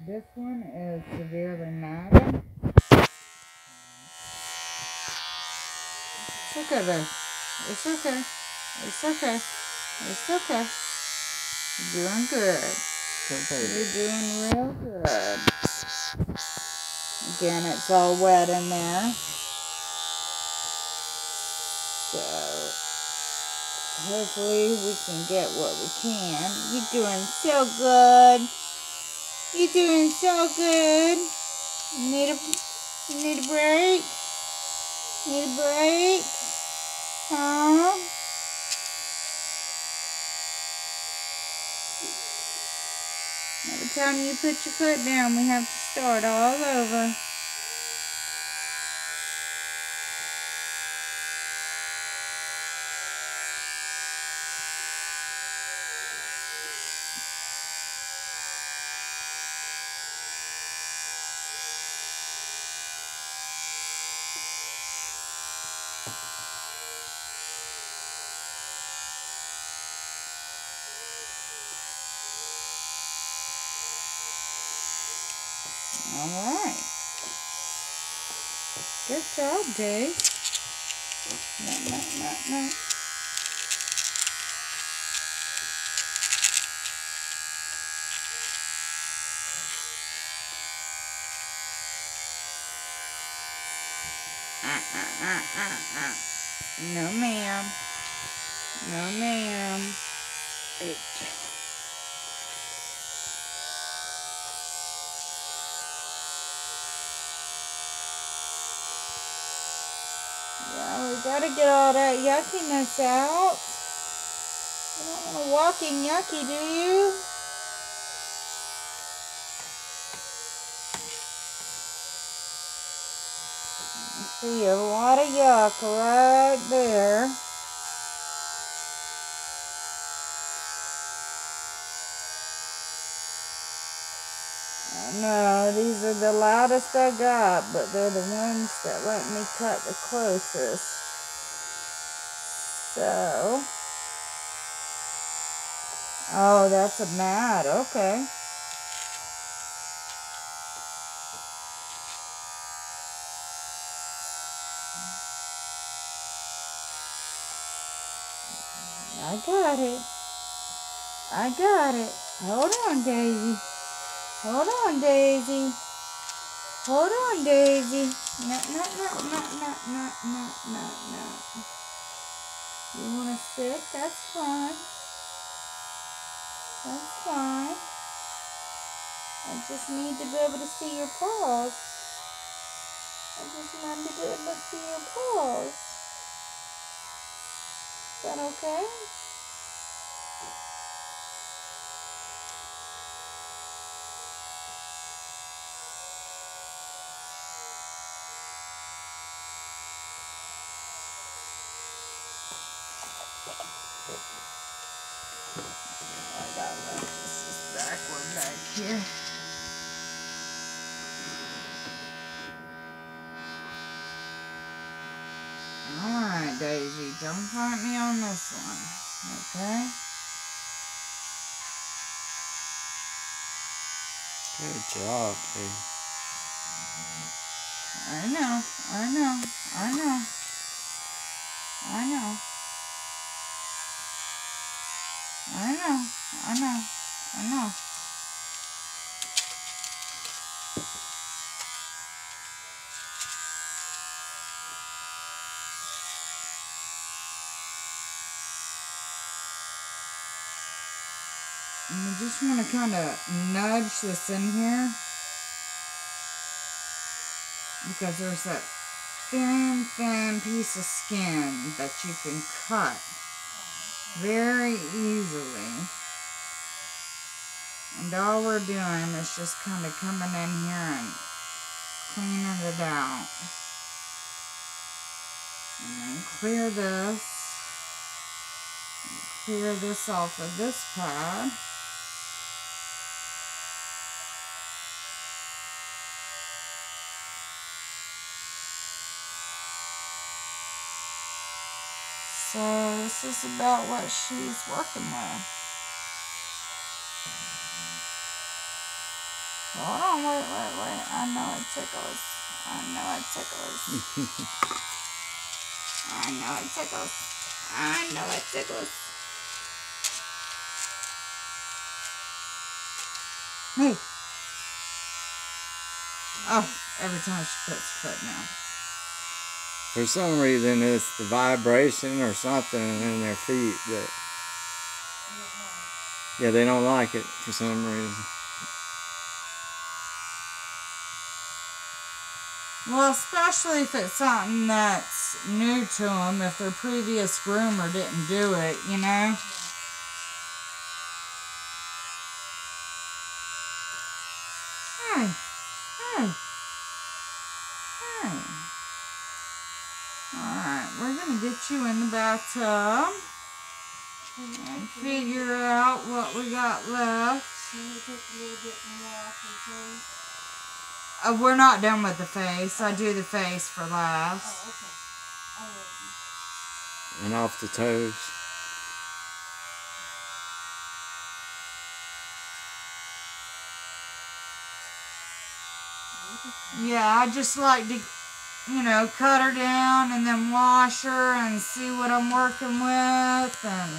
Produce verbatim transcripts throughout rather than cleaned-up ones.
This one is severely matted. It's okay, babe. It's okay. It's okay. It's okay. You're doing good. You're doing real good. Again, it's all wet in there. So, hopefully we can get what we can. You're doing so good. You're doing so good. You need a, you need a break? Need a break? Huh? Every time you put your foot down, we have to start all over. Alright. Good job, Dave. No, no, no, no. Uh, uh, uh, uh, uh. No, ma'am. No, ma'am. Yeah, we gotta get all that yuckiness out. You don't want to walk in yucky, do you? I see a lot of yuck right there. I know, these are the loudest I got, but they're the ones that let me cut the closest. So, oh, that's a mat, okay. I got it. I got it. Hold on, Daisy. Hold on, Daisy. Hold on, Daisy. No, no, no, no, no, no, no, no, no. You want to sit? That's fine. That's fine. I just need to be able to see your paws. I just need to be able to see your paws. Is that okay? I got this backward back here. Alright, Daisy, don't fight me on this one, okay? Good job, dude. I know, I know, I know, I know, I know, I know, I know. And you just want to kind of nudge this in here because there's that thin, thin piece of skin that you can cut very easily. And all we're doing is just kind of coming in here and cleaning it out. And then clear this. Clear this off of this pad. So this is about what she's working with. Hold on, wait, wait, wait. I know it tickles. I know it tickles. I know it tickles. I know it tickles. Hey. Oh, every time she puts her foot down. For some reason, it's the vibration or something in their feet that, yeah, they don't like it for some reason. Well, especially if it's something that's new to them, if their previous groomer didn't do it, you know? Hey, hey, hey. Alright, we're going to get you in the bathtub and figure out what we got left. Uh, we're not done with the face. I do the face for last. Oh, okay. And off the toes. Yeah, I just like to, you know, cut her down and then wash her and see what I'm working with. And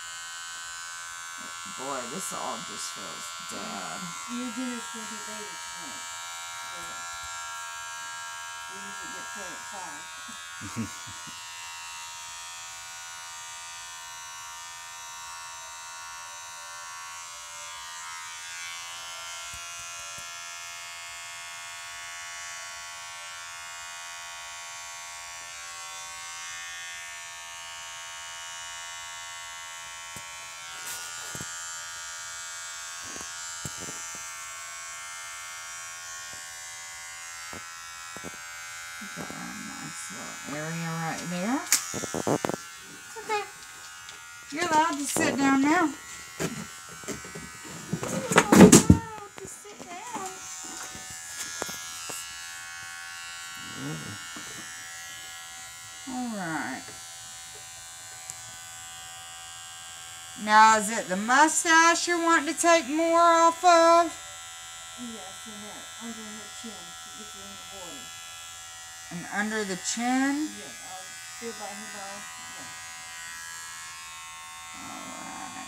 boy, this all just feels dead. Your dinner's going to be later tonight. We usually get full at five. Got a nice little area right there. It's okay. You're allowed to sit down now. You're allowed to sit down. Alright. Now, is it the mustache you're wanting to take more off of? Yes, and that under her chin to get her in the water. And under the chin? Yeah, I'll stay by her mouth. Yeah. Alright.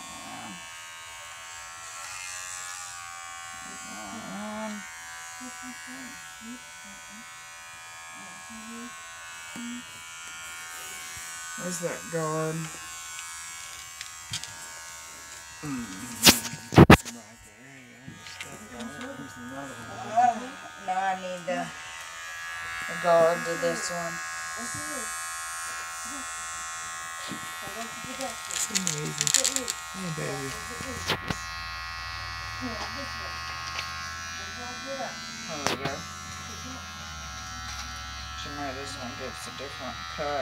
Um, where's that guard? Right there, yeah. There's another one. No, I need the, the guard to this one. Hey, baby. There we go. You know this one gives a different cut.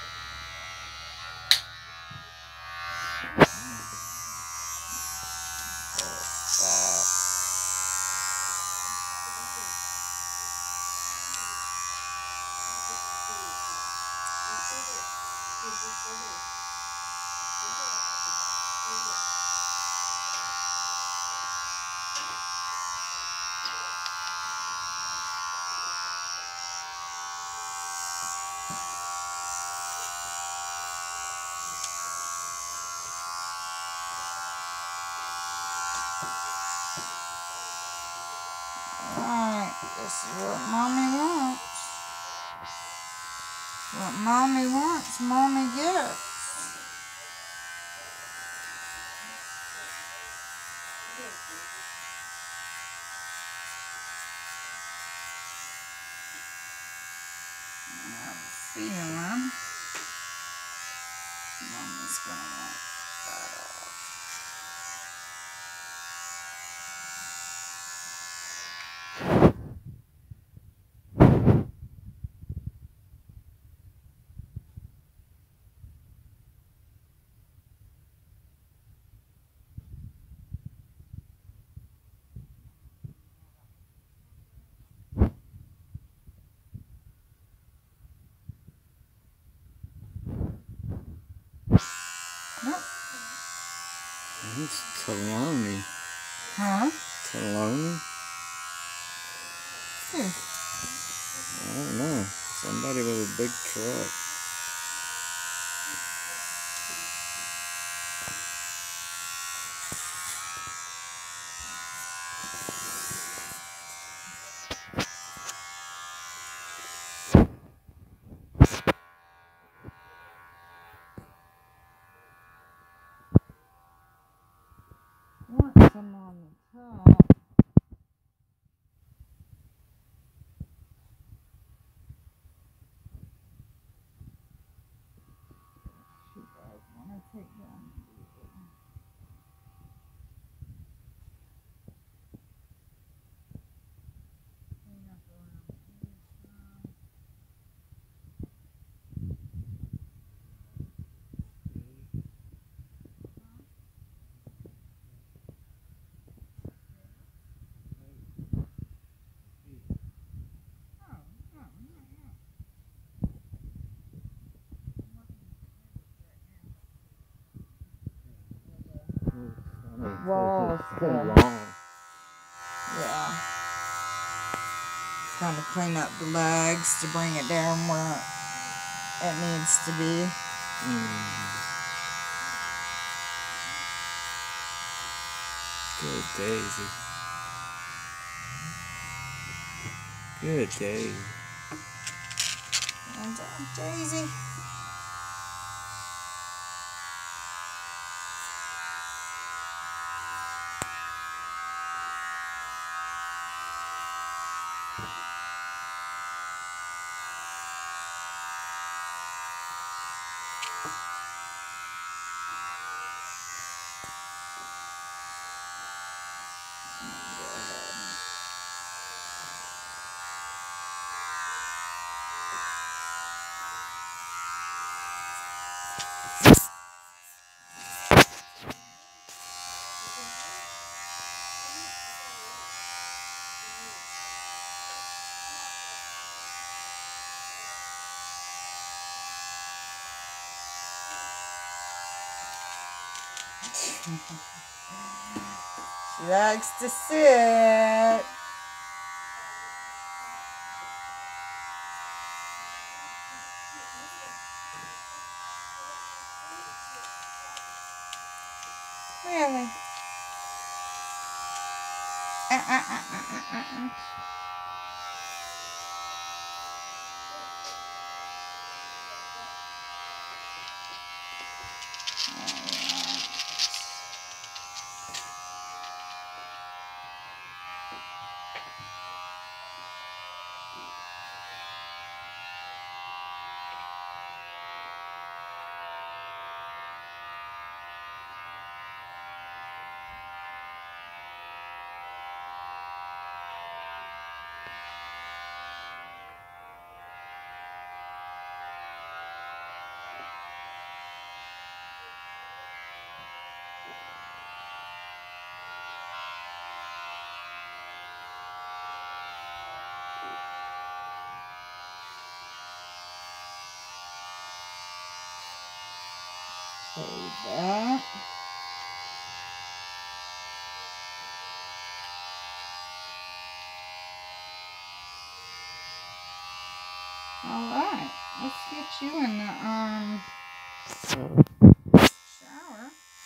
Alright, this is what mommy wants. What mommy wants, mommy gets. I have a feeling mommy's gonna want that off. Nope. It's Taloni. Huh? Taloni? Hmm. I don't know. Somebody with a big truck. Want some on the top. She does want to take down the beaver. Clean up around here some. Oh, no, not yet. Walls, So yeah. long. Yeah. Trying to clean up the legs to bring it down where it needs to be. Mm. Good Daisy. Good Daisy. And uh, Daisy. She likes to sit. Really? Uh, uh, uh, uh, uh, uh. Hold that. Alright, let's get you in the um shower.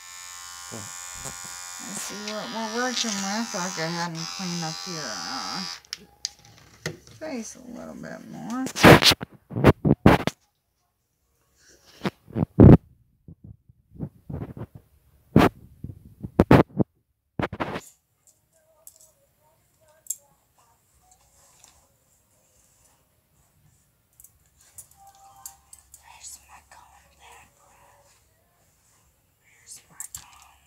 Let's see what we're working with. I'll go ahead and clean up your uh, face a little bit more. Where's my comb, Deborah? Where's my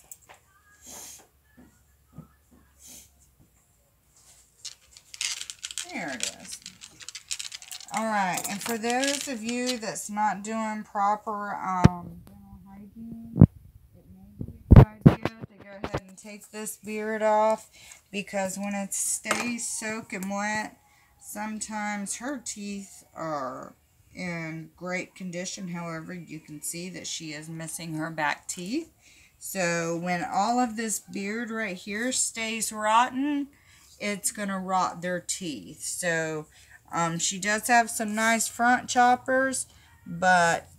comb? There it is. Alright, and for those of you that's not doing proper um, dental hygiene, it may be a good idea to go ahead and take this beard off, because when it stays soaking wet, sometimes her teeth are in great condition. However, you can see that she is missing her back teeth. So when all of this beard right here stays rotten, it's going to rot their teeth. So um, she does have some nice front choppers, but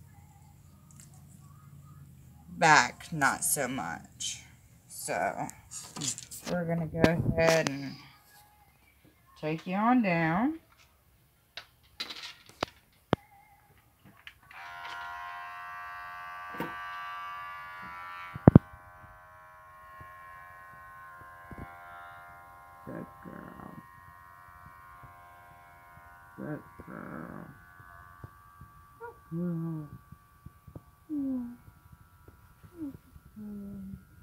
back not so much. So we're going to go ahead and take you on down. Good girl. Good girl. Mm. Mm. Mm.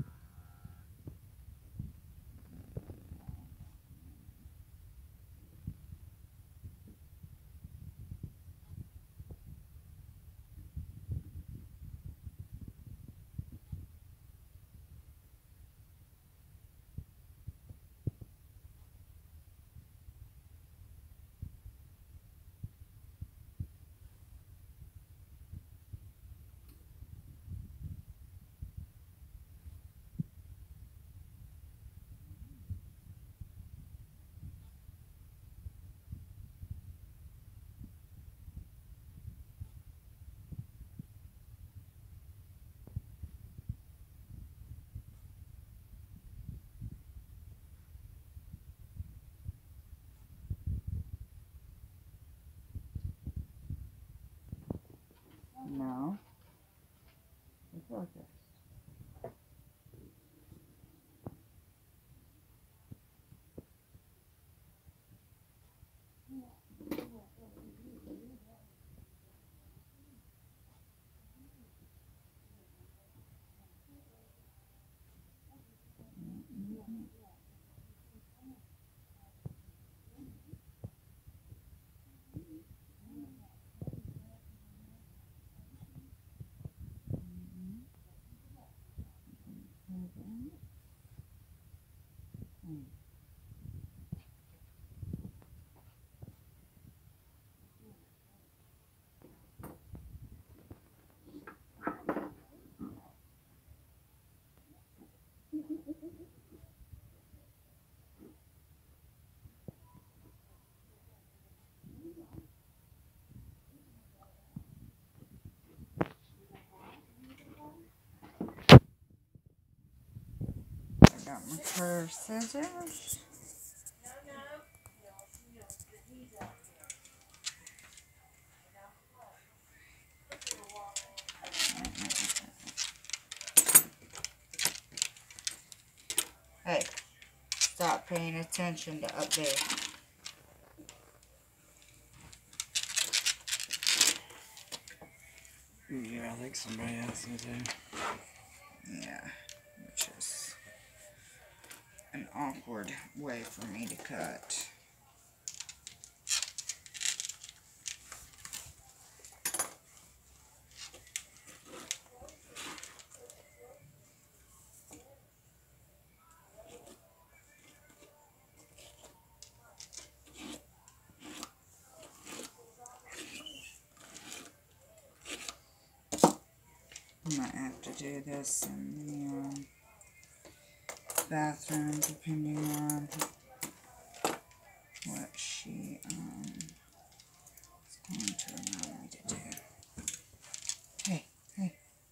No. It's okay. I got my curved scissors. Hey, stop paying attention to up there. Yeah, I think somebody else is there. Yeah, which is an awkward way for me to cut. I might have to do this in the um, bathroom, depending on what she um, is going to allow me to do. Hey, hey.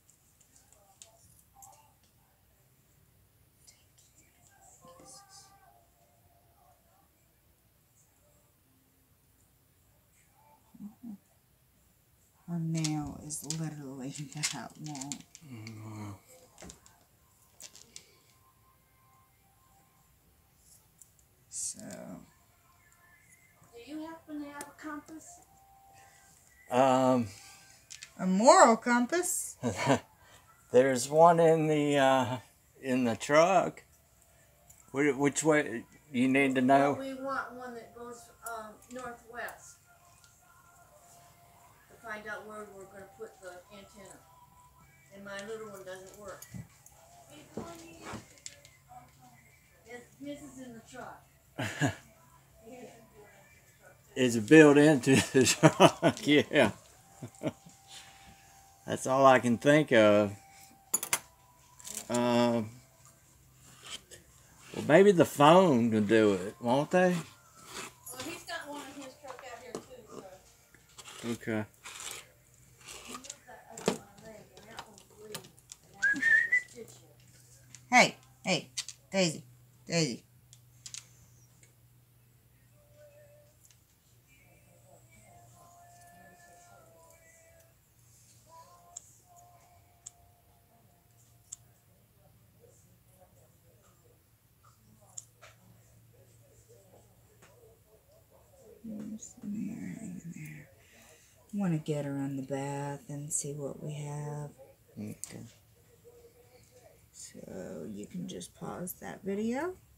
Her nail is literally that long. Mm-hmm. So. Do you happen to have a compass? Um, A moral compass? there's one in the uh, in the truck. Which, which way you need to know? Well, we want one that goes um, northwest to find out where we're going to put the antenna. And my little one doesn't work. His, his is in the truck. It's built into the truck, yeah. That's all I can think of. Um, Well, maybe the phone can do it, won't they? Well, he's got one in his truck out here too, so. Okay. He moved that over my leg, and that one's bleeding, and that's what the stitch is. Hey, hey, Daisy, Daisy. Want to get her on the bath and see what we have. Okay. So you can just pause that video.